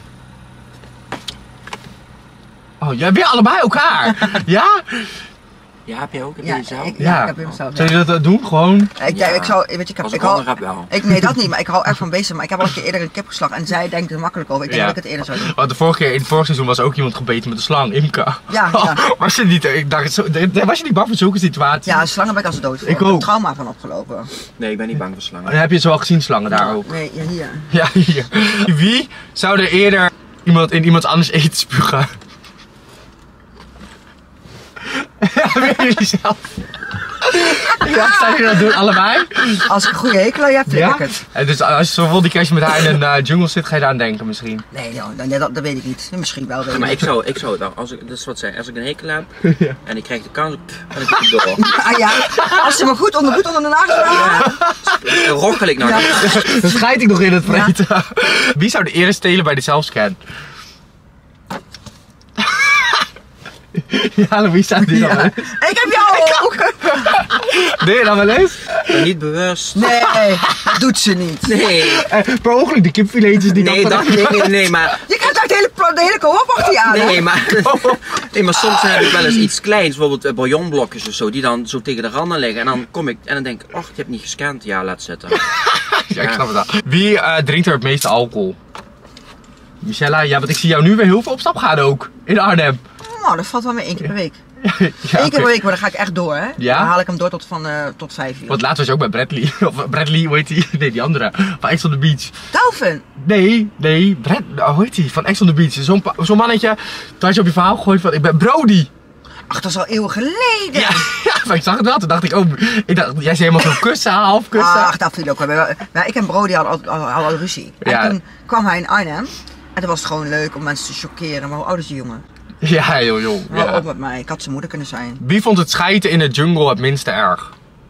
A: Oh, jij weer allebei elkaar? Ja?
C: Ja, heb jij ook? Heb
B: Ja,
C: je zelf?
B: ik, ja, ik heb hem zelf.
A: Zou je dat uh, doen? Gewoon?
B: Ik, ja,
C: Ja.
B: ik zou, weet je, ik, heb,
C: Als
B: ik
C: ik
B: hou,
C: honger heb wel.
B: ik, nee dat niet, maar ik hou echt van beesten, maar ik heb al een keer eerder een kip geslacht en zij denkt er makkelijk over. Ik denk
A: Ja.
B: dat ik het eerder zou doen.
A: Want de vorige keer, in het vorige seizoen was ook iemand gebeten met een slang, Imka.
B: Ja, ja.
A: Was je niet, ik dacht, zo, was je niet bang voor zulke situaties?
B: Ja, slangen ben ik als dood voor.
A: Ik
B: heb
A: ook.
B: trauma van opgelopen.
C: Nee, ik ben niet bang voor slangen.
A: En heb je ze wel gezien, slangen daar ook?
B: Nee, ja, hier.
A: Ja, hier. Wie zou er eerder iemand in iemand anders eten spugen? Ja, weer jullie zelf. Ja, zou je dat doen, allebei?
B: Als ik een goede hekel aan je heb, trek
A: Ja?
B: ik het.
A: En dus als je zo vol die keer met haar in een uh, jungle zit, ga je daar aan denken misschien.
B: Nee, joh, dat, dat, dat weet ik niet. Misschien wel. Weet
C: Ja,
B: ik
C: maar ik
B: niet.
C: zou, ik zou dan, als ik, dat is wat zei, als ik een hekel heb en ik krijg de kans, dan ik het door.
B: Ah ja, als ze me goed onder, goed onder de nagels halen.
C: Dan rochel ik nog
B: Ja.
C: niet.
A: Dan schijt ik nog in het vreten. Wie zou de eerder stelen bij de zelfscan? Ja, Louise staat dit
B: Ja.
A: al.
B: Ik heb jou ook.
A: Deed je dat wel eens?
C: Maar niet bewust.
B: Nee, dat doet ze niet.
C: Nee,
A: Eh, per ongeluk de kipfiletjes die
C: nee,
A: dan
C: dat, nee, nee, nee, maar,
B: Je krijgt uit de hele, de hele cohort achter je aan. hè?
C: nee, maar, nee, maar soms heb ik wel eens iets kleins, bijvoorbeeld eh, bouillonblokjes of zo, die dan zo tegen de randen liggen en dan kom ik en dan denk ik, ach, je hebt niet gescand, ja, laat zitten.
A: Ja, ik snap het al. Wie eh, drinkt er het meeste alcohol? Michella, ja, want ik zie jou nu weer heel veel op stap gaan ook. In Arnhem.
B: Nou, dat valt wel mee één keer per week.
A: Ja,
B: Eén keer
A: oké.
B: per week, maar dan ga ik echt door, hè?
A: Ja?
B: Dan haal ik hem door tot, van, eh, tot vijf uur.
A: Want laatst was je ook bij Bradley. Of Bradley, hoe heet die? Nee, die andere. Van Ex on the Beach.
B: Dolphin.
A: Nee, nee, Brad, oh, hoe heet die? Van Ex on the Beach. Zo'n pa- zo'n mannetje. Toen had je op je verhaal gegooid van, ik ben Brody.
B: Ach, dat is al eeuwen geleden.
A: Ja, ja, maar ik zag het wel. Toen dacht ik, oh, ik dacht, jij zei helemaal zo kussen, half kussen.
B: Ach, dat viel ook wel. mee. Maar ik en Brody hadden al, al, al, al ruzie. En
A: Ja.
B: toen kwam hij in Arnhem. En toen was het gewoon leuk om mensen te chockeren. Maar hoe oud is die jongen?
A: Ja, heel jong.
B: Hou
A: Ja.
B: op met mij. Ik had zijn moeder kunnen zijn.
A: Wie vond het schijten in de jungle het minste erg?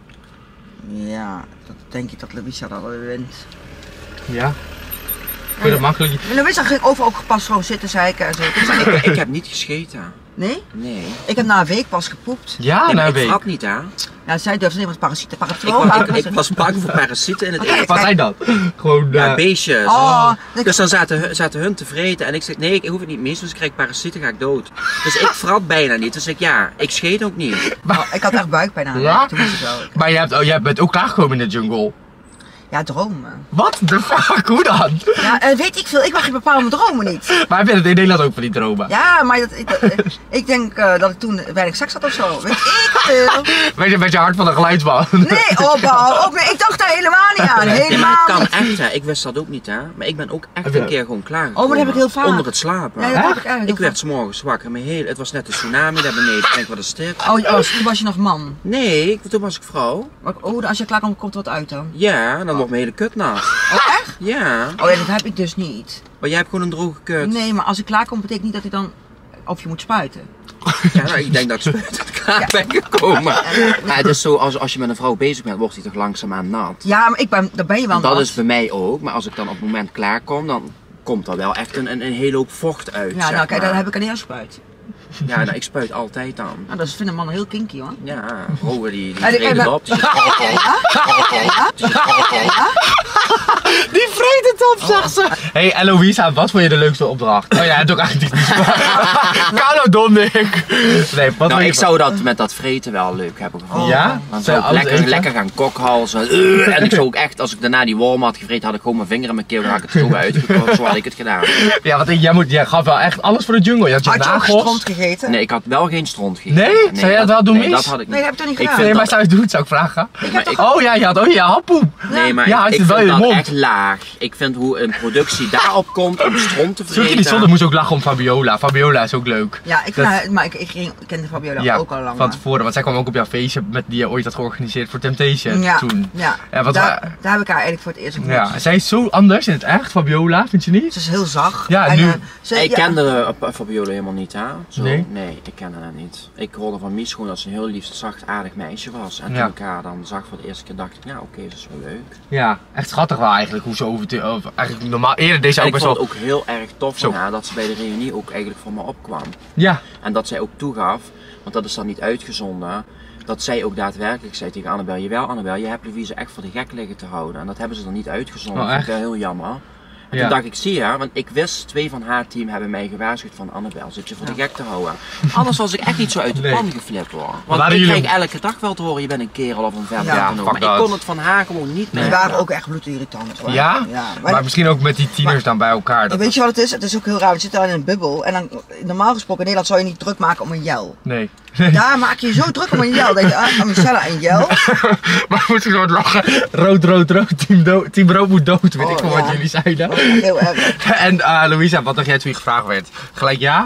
B: Ja, dat denk ik dat Louisa dat wel wint.
A: Ja. Vond je dat makkelijk?
B: En Louisa ging overal ook pas gewoon zitten zeiken en zo. Ik zei,
C: Ik, ik heb niet gescheten.
B: nee?
C: Nee.
B: Ik heb na een week pas gepoept.
A: Ja,
C: Nee,
A: na
C: maar
A: een
C: ik
A: week.
C: vrat niet, hè.
B: Ja, zij durfde niet, want parasieten,
C: Ik,
B: paratrol.
C: wa- ik, ik was bang voor parasieten in het eten.
A: Wat zijn dat? Gewoon,
C: Ja,
A: eh,
C: beestjes.
B: Oh, ik-
C: Dus dan zaten, hun- zaten hun te vreten en ik zeg, nee, ik hoef het niet mis, dus ik krijg parasieten, ga ik dood. Dus ik vrat bijna niet, dus ik, ja, ik scheet ook niet.
B: Oh, ik had echt buikpijn aan.
A: Ja?
B: Toen moest ik wel.
A: maar je, hebt, oh, jij bent ook klaargekomen in de jungle.
B: Ja, dromen.
A: Wat de fuck? Hoe dan?
B: Ja, en weet ik veel, ik mag je bepaalde dromen niet.
A: Maar heb je het in Nederland ook van die dromen?
B: Ja, maar dat, ik, dat- ik denk eh, dat ik toen weinig seks had of zo. Weet ik veel.
A: Weet je, met je hart van een geluidsman.
B: Nee, opbouw. Ook, nee, ik dacht daar helemaal niet aan.
C: Nee, maar
B: Helemaal
C: het kan
B: niet.
C: echt, hè. Ik wist dat ook niet, hè. Maar ik ben ook echt
A: Heb je-
C: een keer gewoon klaargekomen.
B: Oh, maar dat heb ik heel vaak.
C: Onder het slapen.
B: Ja, dat heb ik eigenlijk
C: Ik
B: heel
C: werd 's morgens wakker, mijn hele, het was net een tsunami daar beneden. Ik denk, wat is dit?
B: vaak. Oh, je- oh, toen was je nog man.
C: Nee, ik- toen was ik vrouw.
B: Maar, oh, als je klaar komt, komt er wat uit dan.
C: Ja, dan wordt mijn hele kut nat.
B: Oh, echt?
C: Ja,
B: Oh ja, dat heb ik dus niet.
C: maar jij hebt gewoon een droge kut.
B: Nee, maar als ik klaar kom, betekent niet dat ik dan op je moet spuiten.
C: Ja, nou, ik denk dat ik het klaar ben gekomen. Maar het is zo, als, als je met een vrouw bezig bent, wordt hij toch langzaamaan nat.
B: Ja, maar ik ben, dan ben je wel
C: En dat
B: nat.
C: is bij mij ook, maar als ik dan op het moment klaar kom, dan komt er wel echt een, een, een hele hoop vocht uit.
B: Ja,
C: zeg
B: nou kijk,
C: maar.
B: dan heb ik er niet aan gespuit.
C: Ja, nou, ik spuit altijd dan.
B: Nou, dat vinden mannen heel kinky, hoor.
C: Ja, vrouwen die, die
B: Ja, die-
C: vreden
B: ja,
C: op. Die zegt, korrel, korrel, die zegt, korrel.
A: Die vreet het op, zegt ze. Hé, hey, Eloisa, wat vond je de leukste opdracht? Oh ja, het ook eigenlijk niet. Carlo Dominic. Nee, wat
C: Nou,
A: vond je
C: ik zou dat met dat vreten wel leuk hebben gevonden.
A: Ja?
C: Dan
A: Zou
C: zou
A: je
C: ik
A: alles
C: lekker,
A: eten?
C: lekker gaan kokhalzen. Uh, en ik zou ook echt, als ik daarna die worm had gevreten, had ik gewoon mijn vinger in mijn keel en had ik het zo uitgekomen. Zo had ik het gedaan.
A: Ja, want ik- jij, moet, jij gaf wel echt alles voor de jungle. Je had je
B: Had je ook
A: nagels.
B: stront gegeten?
C: Nee, ik had wel geen stront gegeten.
A: Nee? Zou jij dat wel doen,
C: Nee,
A: mis?
C: dat had ik niet.
B: Nee, dat heb ik toch niet
C: Ik
B: gedaan?
C: vind
A: Nee, maar
C: dat-
A: zou je het doen, zou ik vragen?
C: maar ik-
A: Oh ja, je had oh ja, handpoep.
C: Nee, maar
A: Ja,
C: ik,
A: het
C: ik
A: is wel
C: vind
A: in je
C: dat
A: mond.
C: echt laag. Ik vind bent hoe een productie daarop komt om stront te
A: Zoek je die
C: vreten.
A: zondag moest ook lachen om Fabiola. Fabiola is ook leuk.
B: Ja, ik,
A: Dat-
B: nou, maar ik, ik, ging- ik kende Fabiola
A: Ja,
B: ook al lang.
A: van tevoren. Want zij kwam ook op jouw feestje met die je ooit had georganiseerd voor Temptation
B: ja,
A: toen.
B: Ja,
A: Ja, wat
B: daar,
A: wa-
B: daar heb ik haar eigenlijk voor het eerst ontmoet.
A: Ja, zij is zo anders in het echt, Fabiola, vind je niet?
B: Ze is heel zacht.
A: Ja,
B: en,
A: nu-
B: eh, ze,
C: Ik
B: ja,
C: kende uh, Fabiola helemaal niet, hè? Zo,
A: Nee?
C: Nee, ik kende haar niet. Ik hoorde van Mies gewoon dat ze een heel lief, zacht, aardig meisje was. En
A: Ja.
C: toen ik haar dan zag voor de eerste keer, dacht ik, ja, oké, dat is wel leuk.
A: Ja, echt schattig wel eigenlijk hoe ze over, te, over eigenlijk normaal eerder deze
C: En
A: ook
C: ik
A: best
C: vond
A: wel.
C: het ook heel erg tof van
A: Zo.
C: haar dat ze bij de reunie ook eigenlijk voor me opkwam.
A: Ja,
C: En dat zij ook toegaf, want dat is dan niet uitgezonden, dat zij ook daadwerkelijk zei tegen Annabel, jawel Annabel, je hebt Louise echt voor de gek liggen te houden. En dat hebben ze dan niet uitgezonden,
A: Oh,
C: dat vind ik
A: echt?
C: wel heel jammer. En
A: Ja.
C: toen dacht ik, zie je, want ik wist, twee van haar team hebben mij gewaarschuwd van Annabel, zit je voor de gek te houden. Anders was ik echt niet zo uit de
A: Nee.
C: pan geflipt hoor. Want
A: waren
C: ik
A: jullie-
C: kreeg elke dag wel te horen, je bent een kerel of een vent.
B: Ja,
C: Ja, maar
A: fuck
C: ik
A: dat.
C: kon het van haar gewoon niet
B: die
C: meer.
B: waren ook echt bloedirritant hoor.
A: ja?
B: ja
A: Maar,
B: maar,
A: misschien ook met die tieners dan bij elkaar. Dat
B: weet
A: was-
B: je wat het is? Het is ook heel raar. We zitten al in een bubbel. En dan, normaal gesproken in Nederland zou je niet druk maken om een jel.
A: Nee.
B: Daar maak je je zo druk om een jel. Denk je, ah, aan Michelle en jel.
A: Maar moet ik zo wat lachen? Rood, rood, rood, team, do team rood moet dood, weet
B: Oh,
A: ik van
B: ja.
A: wat jullie zeiden.
B: Heel erg.
A: En uh, Louisa, wat dacht jij toen je gevraagd werd? Gelijk ja?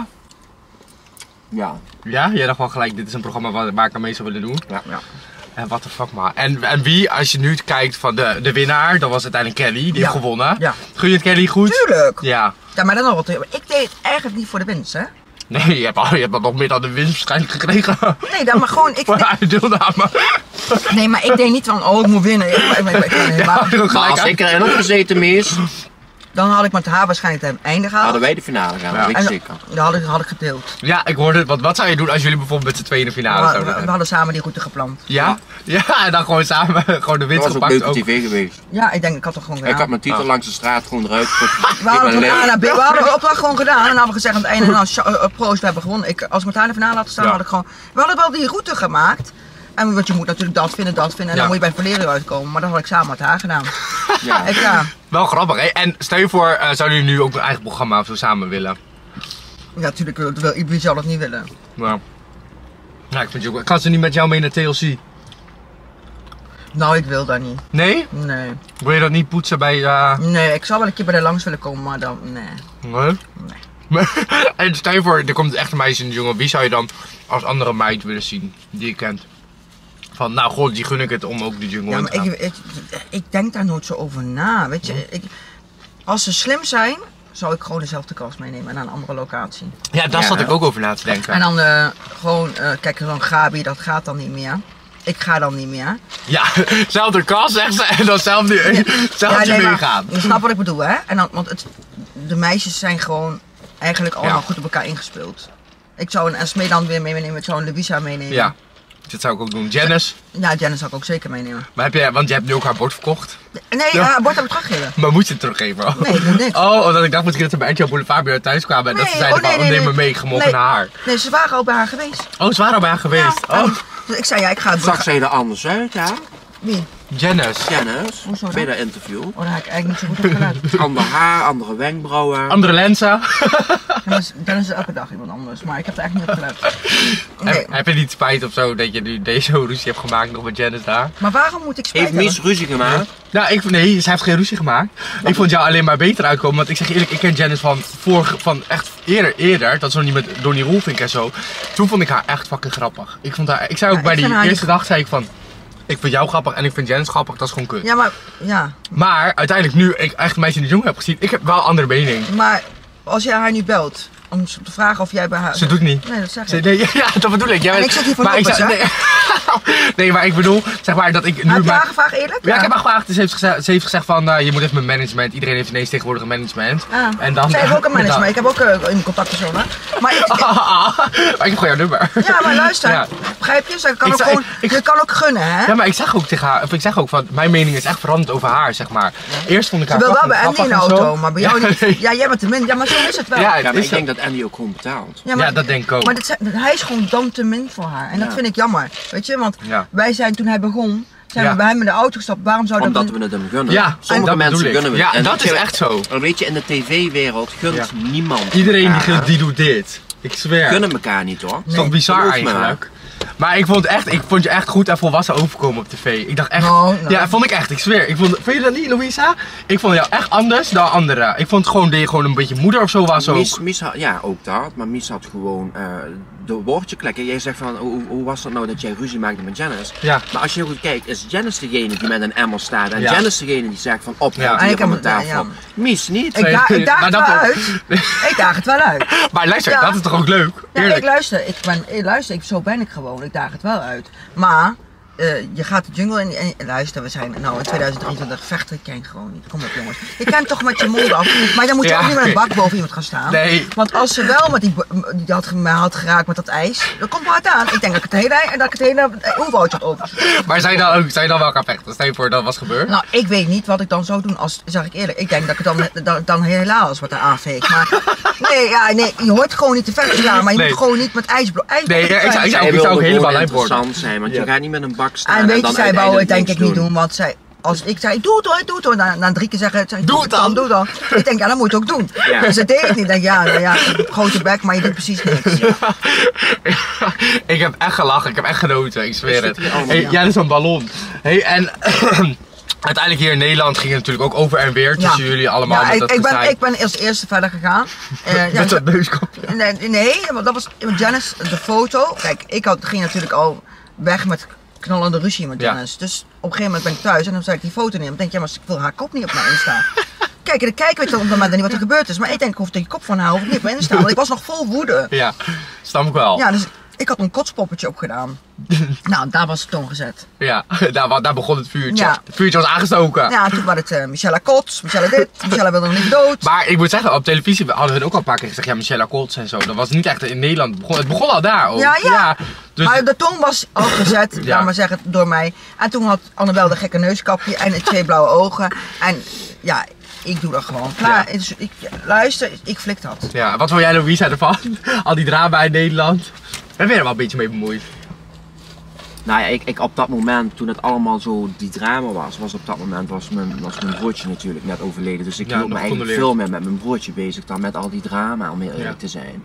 C: Ja,
A: Ja? Jij dacht wel gelijk, dit is een programma waar, waar ik aan mee zou willen doen?
C: ja, ja.
A: En what the fuck maar. En, en wie, als je nu kijkt van de, de winnaar, dat was uiteindelijk Kelly, die
B: Ja.
A: heeft gewonnen.
B: Ja.
A: Gun je het Kelly goed?
B: Tuurlijk.
A: Ja.
B: Ja, maar dan nog wat. Ik deed het eigenlijk niet voor de winst, hè?
A: Nee, je hebt, al, je hebt al nog meer dan de winst waarschijnlijk gekregen.
B: Nee, dan maar gewoon. Ik,
A: Voor haar deelname.
B: nee, maar ik deed niet van, oh, ik moet winnen. Ik, ik, ik, ik, ik-
A: Ja,
B: maar-
A: er ook
C: Maar
A: gelijk
C: als
A: aan.
C: ik erin had gezeten, Mies,
B: dan had ik met haar waarschijnlijk het einde gehaald.
C: hadden wij de finale gaan, dat
A: Ja.
C: weet
B: En
C: ik
B: dan,
C: zeker.
B: dan had ik, had ik gedeeld.
A: Ja, ik hoorde het. Want wat zou je doen als jullie bijvoorbeeld met z'n tweeën in de
B: We,
A: finale
B: we,
A: zouden
B: we
A: zijn?
B: hadden samen die route gepland.
A: Ja? Ja, en dan gewoon samen gewoon de
C: Dat
A: winst
C: was ook
A: gepakt.
C: leuke
A: Ook.
C: tv geweest.
B: Ja, ik denk, ik had het gewoon gedaan.
C: Ik had mijn titel
A: Oh.
C: langs de straat gewoon eruit gegooid.
B: We hadden
C: Ik ben
B: toen A
C: leuk.
B: naar B. We hadden de opdracht gewoon gedaan. En dan hadden we gezegd aan het einde, nou, Sja- eh, eh, proost, we hebben gewonnen. Ik, als we met haar in de finale hadden staan,
A: Ja.
B: had ik gewoon... We hadden wel die route gemaakt. En want je moet natuurlijk dat vinden, dat vinden. En
A: Ja.
B: dan moet je bij Valerio uitkomen. Maar dat had ik samen met haar gedaan.
C: Ja.
B: Ik, ja,
A: Wel grappig, hè? En stel je voor, uh, zouden jullie nu ook een eigen programma of zo samen willen?
B: ja, natuurlijk, wil- wil- wie zou dat niet willen?
A: Nou, ja, ik vind je ook... Kan ze niet met jou mee naar T L C?
B: Nou, ik wil dat niet.
A: Nee?
B: Nee.
A: Wil je dat niet poetsen bij... Uh...
B: Nee, ik zou wel een keer bij de langs willen komen, maar dan, nee.
A: Nee? Nee. En stel je voor, er komt echt een meisje in de jongen. Wie zou je dan als andere meid willen zien die je kent? Van, nou god, die gun ik het om ook de jungle
B: Ja,
A: in
B: maar
A: te gaan.
B: ik, ik, ik denk daar nooit zo over na, weet je. Ik, als ze slim zijn, zou ik gewoon dezelfde kast meenemen naar een andere locatie.
A: Ja, daar
C: Ja,
A: zat
C: hè?
A: ik ook over na te denken.
B: En dan eh, gewoon, eh, kijk, zo'n Gabi, dat gaat dan niet meer. Ik ga dan niet meer.
A: Ja, zelfde kast zegt ze en dan zelf nu zelf
B: nee, maar
A: meegaan.
B: je snapt wat ik bedoel, hè? En dan, want het, de meisjes zijn gewoon eigenlijk allemaal
A: Ja.
B: goed op elkaar ingespeeld. Ik zou een Esme dan weer meenemen, ik zou een Louisa meenemen.
A: Ja, dat zou ik ook doen. Janice,
B: Ja, Janice zou ik ook zeker meenemen.
A: maar heb je, want je hebt nu ook haar bord verkocht.
B: Nee,
A: Ja.
B: ja. bord heb ik teruggegeven.
A: Maar moet je het teruggeven?
B: Nee, ik doe niks.
A: Oh, omdat ik dacht misschien dat ze bij R T L Boulevard bij haar thuis kwamen en dat ze
B: Nee,
A: zeiden
B: oh, nee,
A: van, oh,
B: nee,
A: neem me
B: nee.
A: mee, ik mocht
B: Nee.
A: naar haar.
B: Nee, ze waren al bij haar geweest.
A: Oh, ze waren al bij haar geweest.
B: Ja,
A: Oh,
B: dus ik zei, ja, ik ga het
C: Zag
B: bord...
C: zij er anders uit, ja?
B: Wie?
A: Janice.
C: Janice,
B: Hoezo dan?
C: bij dat interview.
B: Oh, daar heb ik eigenlijk niet zo goed op geluid.
C: Ander haar, andere wenkbrauwen.
A: Andere lenzen.
B: Dennis, Dennis is elke dag iemand anders, maar ik heb er echt niet op geluid. Nee.
A: Heb, heb je niet spijt of zo dat je nu deze ruzie hebt gemaakt nog met Janice daar?
B: Maar waarom moet ik spijt
C: Heeft
B: hebben?
C: Mies ruzie gemaakt?
A: Nou, ik, nee, zij heeft geen ruzie gemaakt. Ik vond jou alleen maar beter uitkomen, want ik zeg je eerlijk, ik ken Janice van, vorige, van echt eerder, eerder, dat is nog niet met Donnie Roelvink en zo. Toen vond ik haar echt fucking grappig. Ik, vond haar, ik zei ook
B: Ja,
A: bij
B: ik
A: die
B: vind haar
A: eerste
B: niet-
A: dag, zei ik van, ik vind jou grappig en ik vind Janice grappig, dat is gewoon kut.
B: Ja, maar, ja.
A: Maar uiteindelijk nu ik echt een meisje in de jongen heb gezien, ik heb wel een andere mening.
B: Maar als jij haar nu belt, om te vragen of jij bij haar...
A: Ze doet niet.
B: Nee, dat zeg
A: Ze-
B: ik.
A: Nee, ja, dat bedoel ik. Jij
B: En
A: bent-
B: ik zit hier voor
A: maar ik
B: noppers,
A: zei- nee, nee, maar ik bedoel, zeg maar dat ik nu...
B: Heb je
A: maar-
B: haar gevraagd eerlijk?
A: Ja, ik heb haar gevraagd. Dus ze heeft gezegd, ze heeft gezegd van, uh, je moet even met management. Iedereen heeft ineens tegenwoordig een management.
B: Ja.
A: En dan,
B: Zij heeft ook een management,
A: dan-
B: ik heb ook uh, een contactpersoon. Hè? Maar ik, ik-
A: maar ik heb gewoon jouw nummer.
B: ja, maar luister,
A: Ja.
B: begrijp je? Zij kan
A: Ik
B: ook
A: zei-
B: gewoon,
A: ik-
B: je kan ook gunnen, hè?
A: Ja, maar ik zeg ook tegen haar, of ik zeg ook van, mijn mening is echt veranderd over haar, zeg maar. Eerst vond ik
B: Ze
A: haar
B: wil wel
A: fucking
B: bij Andy in de
A: grappig en zo.
B: auto, maar bij jou
A: Ja,
B: niet.
A: nee.
B: Ja, jij bent de min. Ja, maar zo is het wel.
A: Ja,
C: Ja,
A: het
C: maar
A: is
C: ik
A: zo.
C: denk dat Andy ook gewoon betaalt.
B: Ja, maar,
A: Ja, dat denk ik ook.
B: Maar dit, zijn- hij is gewoon dan te min voor haar. En dat
C: Ja.
B: vind ik jammer. Weet je, want
A: Ja.
B: wij zijn toen hij begon, zijn
A: Ja.
B: we bij hem in de auto gestapt. Waarom zou dat
C: Omdat
B: dan-
C: we het hem gunnen.
A: Ja,
C: Sommige
A: dat
C: mensen
A: bedoel ik.
C: gunnen we het.
A: Ja,
C: En
A: dat is echt zo.
C: Maar weet je, in de tv-wereld gunt
A: Ja.
C: niemand
A: Iedereen die,
C: elkaar,
A: ge- die doet dit. Ik zweer.
C: gunnen elkaar niet hoor.
A: Dat is toch bizar
C: Geloof me.
A: eigenlijk. Maar ik vond, echt, ik vond je echt goed en volwassen overkomen op tv. Ik dacht echt,
B: Nou, nou.
A: ja, vond ik echt, ik zweer. Ik vond, vind je dat niet, Louisa? Ik vond jou echt anders dan anderen. Ik vond gewoon dat je gewoon een beetje moeder of zo was ook.
C: Mies, Mies had, ja, ook dat. Maar Mies had gewoon uh, de woordje klekken. Jij zegt van, hoe, hoe was dat nou dat jij ruzie maakte met Janice?
A: Ja.
C: Maar als je goed kijkt, is Janice degene die met een emmer staat. En
A: Ja.
C: Janice degene die zegt van, op,
A: Ja.
C: ja.
B: En
C: hier
B: ik
C: van
B: heb
C: de
B: het-
C: tafel.
B: ja.
C: Mies niet.
B: Ik, da ik daag
A: Maar
B: het
A: dat
B: wel
A: ook.
B: uit. Ik daag het wel uit.
A: Maar luister,
B: Ja.
A: dat is toch ook leuk?
B: Ja,
A: Eerlijk.
B: ik luister, ik ben, ik luister, ik, zo ben ik gewoon, ik daag het wel uit. Maar, uh, je gaat de jungle in en, en luister, we zijn nou in tweeduizend drieëntwintig, vechten ken ik gewoon niet. Kom op jongens. Je kan toch met je mond af, maar dan moet je
A: Ja,
B: ook niet met een
A: oké.
B: bak boven iemand gaan staan.
A: Nee.
B: Want als ze wel met die, die had, me had geraakt met dat ijs, dan komt het hard aan. Ik denk dat ik het hele, dat ik het hele oerwoudje had over.
A: Maar zou je dan, ook, zou je dan wel gaan vechten? Stel je voor dat was gebeurd?
B: Nou, ik weet niet wat ik dan zou doen, als, zeg ik eerlijk. Ik denk dat ik het dan, dan, dan helaas wat er aanveeg. Maar nee, ja, nee, je hoort gewoon niet te vechten slaan, maar je
A: Nee.
B: moet gewoon niet met ijs, ijs
A: Nee, ja, ik zou- ik
C: Zij
A: zou
C: wilde
A: helemaal
C: gewoon
A: lijp worden.
C: interessant zijn, want
A: Ja.
C: je gaat niet met een bak staan
B: En
C: en,
B: weet je,
C: dan
B: zij wou het
C: uiteindelijk
B: denk ik
C: niks
B: niet doen, want zij, als ik zei, doe het hoor, doe het hoor, na, na drie keer zeggen, zei,
A: Doe het dan.
B: doe het dan. Ik denk, ja, dan moet je het ook doen.
C: Ja.
B: Dus ze deed het niet, ik denk, ja, nou ja, grote bek, maar je doet precies niks.
A: Ik heb echt gelachen, ik heb echt genoten, ik zweer
C: Is
A: het.
C: dit hier allemaal,
A: Hey,
C: ja?
A: jij is een ballon. Hey, en uiteindelijk hier in Nederland ging het natuurlijk ook over en weer tussen jullie allemaal
B: Ja,
A: met
B: ik,
A: dat
B: ik, ben,
A: gezeik.
B: ik ben als eerste verder gegaan. Eh, ja,
A: Met dat neuskapje.
B: Nee, nee, want dat was met Janice, de foto. Kijk, ik had, ging natuurlijk al weg met knallende ruzie met
A: Ja.
B: Janice. Dus op een gegeven moment ben ik thuis en dan zei ik die foto nemen. Dan denk je, ja, maar ik wil haar kop niet op mijn Insta. Kijk, dan kijken we op dat moment niet wat er gebeurd is. Maar ik denk, ik hoef de kop van haar hoef ik niet op mijn Insta. Want ik was nog vol woede.
A: Ja, snap ik wel.
B: Ja, dus ik had een kotspoppetje opgedaan. Nou, daar was het toon gezet.
A: Ja, daar, wa- daar begon het vuurtje.
B: Ja.
A: Het vuurtje was aangestoken.
B: Ja, toen was het uh, Michelle Kots, Michelle dit, Michelle wilde nog niet dood.
A: Maar ik moet zeggen, op televisie hadden we ook al een paar keer gezegd, ja, Michelle Colts en zo. Dat was niet echt in Nederland. Het begon, het begon al daar ook.
B: Ja, ja.
A: dus,
B: Maar de toon was al gezet,
A: Ja.
B: laat maar zeggen, door mij. En toen had Annabel de gekke neuskapje en twee blauwe ogen. En ja, ik doe dat gewoon. Klaar,
A: Ja.
B: dus ik, luister, ik flik dat.
A: ja, wat vond jij, Louisa, ervan? Al die drama in Nederland. Daar ben je er wel een beetje mee bemoeid.
C: Nou ja, ik, ik op dat moment, toen het allemaal zo die drama was, was op dat moment was mijn, was mijn broertje natuurlijk net overleden. Dus ik
A: Ja,
C: hield me
A: nog
C: eigenlijk
A: condoleerd.
C: veel meer met mijn broertje bezig dan met al die drama, om heel eerlijk
A: Ja.
C: te zijn.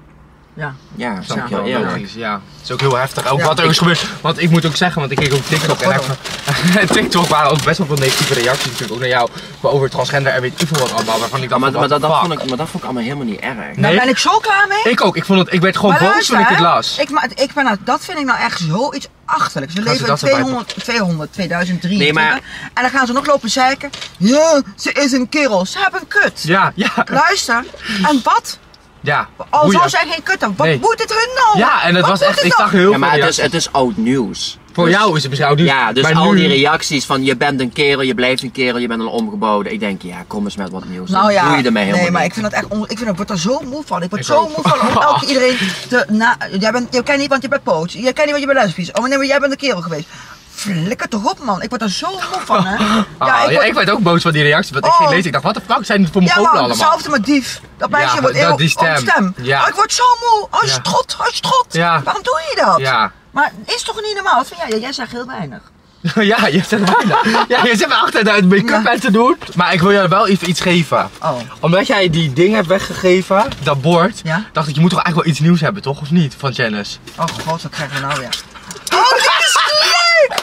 B: Ja.
C: Ja,
A: Snap
C: zeg
A: ik
C: ik
A: wel,
C: heel eerlijk.
A: logisch, ja. Het is ook heel heftig. Ook
B: Ja,
A: wat er
B: ik-
A: is gebeurd. Want ik moet ook zeggen, want ik keek ook TikTok en echt, TikTok waren ook best wel veel negatieve reacties natuurlijk ook naar jou. Maar over transgender en weet ik veel wat allemaal. Waarvan ik dacht,
C: Maar,
A: van,
C: maar,
A: what
C: dat,
A: the
C: dat
A: fuck?
C: vond ik, maar dat vond ik allemaal helemaal niet erg.
B: Daar
A: Nee?
B: ben ik zo klaar mee.
A: Ik ook. Ik, vond het, ik werd gewoon
B: Maar
A: boos
B: luister,
A: toen ik het
B: hè,
A: las.
B: Ik, maar, ik ben, nou, dat vind ik nou echt zoiets achterlijks. We
A: Gaan ze
B: leven in
A: dat erbij
B: tweehonderd, tweehonderd, tweeduizend drieëntwintig.
C: Nee, maar-
B: En dan gaan ze nog lopen zeiken. Ja, ze is een kerel. Ze hebben een kut.
A: Ja, ja,
B: Luister. En wat?
A: ja.
B: Al
A: Boeien.
B: zou zij geen kut hebben. Wat
A: Nee.
B: moet het hun nou?
A: Ja, en het
B: Wat
A: was
B: moet
A: echt,
B: het
A: ik
B: nou?
A: zag heel
C: Ja, maar
A: veel
C: het is,
A: reacties.
C: het is oud nieuws.
A: Voor
C: Dus-
A: jou is het misschien oud nieuws.
C: Ja, dus
A: maar
C: al
A: nu-
C: die reacties van je bent een kerel, je blijft een kerel, je bent een omgeboden. Ik denk, ja, kom eens met wat nieuws.
B: Nou
C: Dan
B: ja,
C: doe je ermee helemaal
B: nee, maar
C: niet.
B: ik vind dat echt on... ik, vind, ik word er zo moe van. Ik word
A: Ik
B: zo
A: ook.
B: moe van om elke iedereen te... Na... Jij bent, je kent niet, want je bent poot. Je kent niet, want je bent lesbisch. Oh nee, maar jij bent een kerel geweest. Flikker toch op, man. Ik word er zo moe van, hè.
A: Ah,
B: Ja,
A: ik,
B: word-
A: ik werd ook boos van die reacties. Want ik
B: Oh.
A: ging lezen, ik dacht, wat de fuck zijn dit voor
B: Ja,
A: mijn
B: maar
A: allemaal?
B: hetzelfde met dief. Dat meisje
A: Ja,
B: wordt
A: dat-
B: heel
A: die stem.
B: op stem.
A: Ja.
B: Oh, ik word zo moe. Als
A: Ja.
B: trot, als trot.
A: Ja.
B: Waarom doe je dat?
A: Ja.
B: Maar is toch niet normaal? Wat vind jij? Jij zegt heel weinig.
A: Ja, je zit bijna. Ja, je zit me achter de make-up
B: Ja.
A: en te doen. Maar ik wil je wel even iets geven.
B: Oh.
A: Omdat jij die ding hebt weggegeven, dat bord,
B: Ja.
A: dacht ik, je moet toch eigenlijk wel iets nieuws hebben, toch? Of niet? Van Janice.
B: Oh god, wat krijgen we nou weer? Oh, dit is leuk!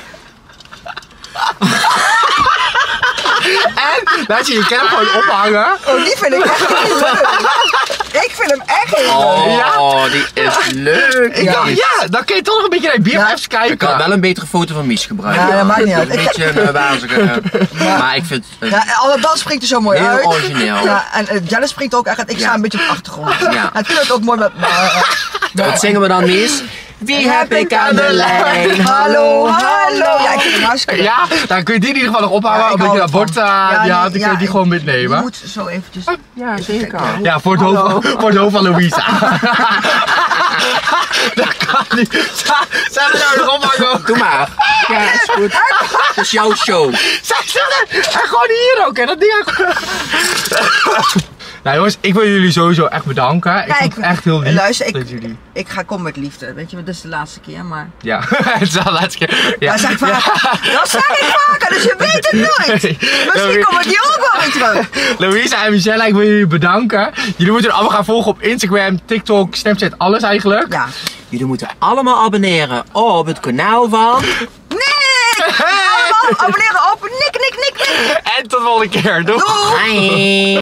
A: En laat je je cap gewoon ophangen.
B: Oh, die vind ik echt heel leuk. Ik vind hem echt heel leuk.
C: Oh, die is leuk.
A: Ik dacht, ja, dan kun je toch nog een beetje naar je B F F's kijken.
C: Ik had wel een betere foto van Mies gebruikt.
B: Ja, dat maakt niet uit.
C: Een beetje een uh, wazige. uh, Maar ik vind het
B: Ja, Annabel springt er zo mooi
C: heel
B: uit.
C: origineel.
B: Ja, en uh, Janice springt ook echt uit. Ik sta
C: Ja.
B: een beetje op de achtergrond.
C: Ja.
B: En ik vind het ook mooi met... maar, uh,
C: Wat zingen we dan, Mies? Wie heb ik aan de lijn?
B: Hallo, hallo. Ja, ik vind hem hartstikke leuk.
A: Ja, dan kun je die in ieder geval nog ophangen,
B: Ja, ik
A: omdat je
B: hou
A: dat
B: ervan.
A: bord, uh,
B: Ja,
A: ja,
B: nee,
A: dan
B: ja,
A: kun je die
B: ik-
A: gewoon
B: Je
A: meenemen.
B: moet zo eventjes...
C: Ja, zeker.
A: Ja, voor het, hoofd, voor het hoofd van Louisa. Dat kan niet. Zijn we nou nog ophangen?
C: Doe maar. Ja, is goed. Het is jouw show.
A: Zij zitten en gewoon hier ook, hè, dat ding. Nou jongens, ik wil jullie sowieso echt bedanken. Ik
B: Kijk,
A: vond het echt heel lief
B: luister, ik-
A: dat jullie...
B: Ik ga komen met liefde. Weet je, dit is de laatste keer, maar...
A: Ja, het is wel de laatste keer. Ja.
B: Dat zeg ik vaker. Dat zeg ik vaker, dus je weet het nooit. Misschien kom ik hier ook wel weer terug.
A: Louisa en Michelle, ik wil jullie bedanken. Jullie moeten er allemaal gaan volgen op Instagram, TikTok, Snapchat, alles eigenlijk.
B: Ja.
C: Jullie moeten allemaal abonneren op het kanaal van...
B: Nick! Allemaal abonneren op Nick, Nick, Nick, Nick!
A: En tot de volgende keer. Doei!
C: Bye!